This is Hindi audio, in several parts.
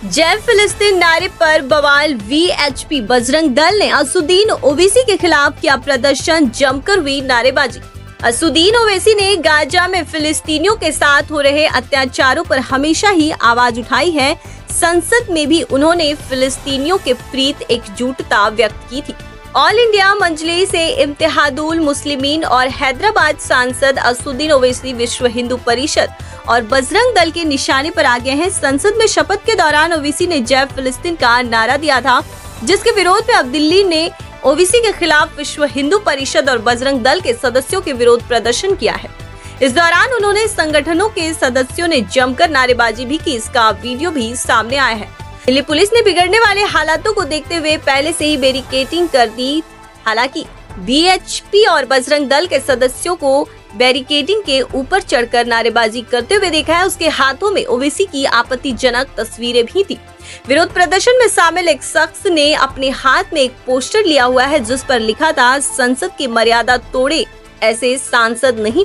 जय फिलिस्तीन नारे पर बवाल। वीएचपी बजरंग दल ने असुद्दीन ओवैसी के खिलाफ किया प्रदर्शन, जमकर हुई नारेबाजी। असुद्दीन ओवैसी ने गाजा में फिलिस्तीनियों के साथ हो रहे अत्याचारों पर हमेशा ही आवाज उठाई है। संसद में भी उन्होंने फिलिस्तीनियों के प्रति एकजुटता व्यक्त की थी। ऑल इंडिया मजलिस इत्तेहादुल मुस्लिमीन और हैदराबाद सांसद असुद्दीन ओवैसी विश्व हिंदू परिषद और बजरंग दल के निशाने पर आ गए हैं। संसद में शपथ के दौरान ओवैसी ने जय फिलिस्तीन का नारा दिया था, जिसके विरोध में अब दिल्ली ने ओवैसी के खिलाफ विश्व हिंदू परिषद और बजरंग दल के सदस्यों के विरोध प्रदर्शन किया है। इस दौरान उन्होंने संगठनों के सदस्यों ने जमकर नारेबाजी भी की। इसका वीडियो भी सामने आया है। दिल्ली पुलिस ने बिगड़ने वाले हालातों को देखते हुए पहले से ही बैरिकेडिंग कर दी। हालांकि वीएचपी और बजरंग दल के सदस्यों को बैरिकेडिंग के ऊपर चढ़कर नारेबाजी करते हुए देखा है। उसके हाथों में ओवैसी की आपत्तिजनक तस्वीरें भी थी। विरोध प्रदर्शन में शामिल एक शख्स ने अपने हाथ में एक पोस्टर लिया हुआ है, जिस पर लिखा था, संसद की मर्यादा तोड़े ऐसे सांसद नहीं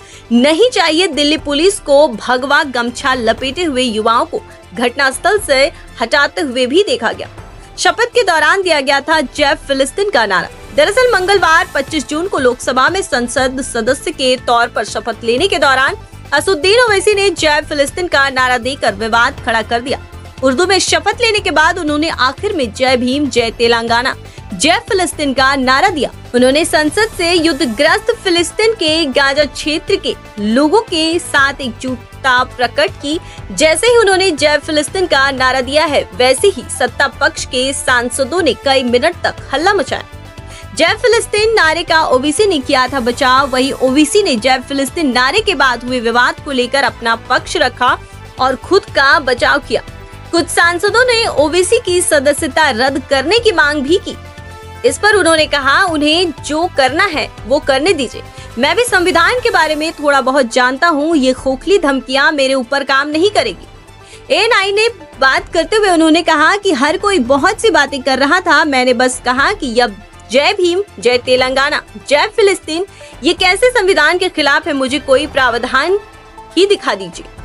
चाहिए। दिल्ली पुलिस को भगवा गमछा लपेटे हुए युवाओं को घटनास्थल से हटाते हुए भी देखा गया। शपथ के दौरान दिया गया था जय फिलिस्तीन का नारा। दरअसल मंगलवार 25 जून को लोकसभा में संसद सदस्य के तौर पर शपथ लेने के दौरान असुद्दीन ओवैसी ने जय फिलिस्तीन का नारा देकर विवाद खड़ा कर दिया। उर्दू में शपथ लेने के बाद उन्होंने आखिर में जय भीम, जय तेलंगाना, जय फिलिस्तीन का नारा दिया। उन्होंने संसद से युद्धग्रस्त फिलिस्तीन के गाजा क्षेत्र के लोगों के साथ एकजुटता प्रकट की। जैसे ही उन्होंने जय फिलिस्तीन का नारा दिया है, वैसे ही सत्ता पक्ष के सांसदों ने कई मिनट तक हल्ला मचाया। जय फिलिस्तीन नारे का ओवैसी ने किया था बचाव। वही ओवैसी ने जय फिलिस्तीन नारे के बाद हुए विवाद को लेकर अपना पक्ष रखा और खुद का बचाव किया। कुछ सांसदों ने ओवैसी की सदस्यता रद्द करने की मांग भी की। इस पर उन्होंने कहा, उन्हें जो करना है वो करने दीजिए। मैं भी संविधान के बारे में थोड़ा बहुत जानता हूँ। ये खोखली धमकियाँ मेरे ऊपर काम नहीं करेगी। एएनआई ने बात करते हुए उन्होंने कहा कि हर कोई बहुत सी बातें कर रहा था। मैंने बस कहा कि अब जय भीम, जय तेलंगाना, जय फिलिस्तीन ये कैसे संविधान के खिलाफ है? मुझे कोई प्रावधान ही दिखा दीजिए।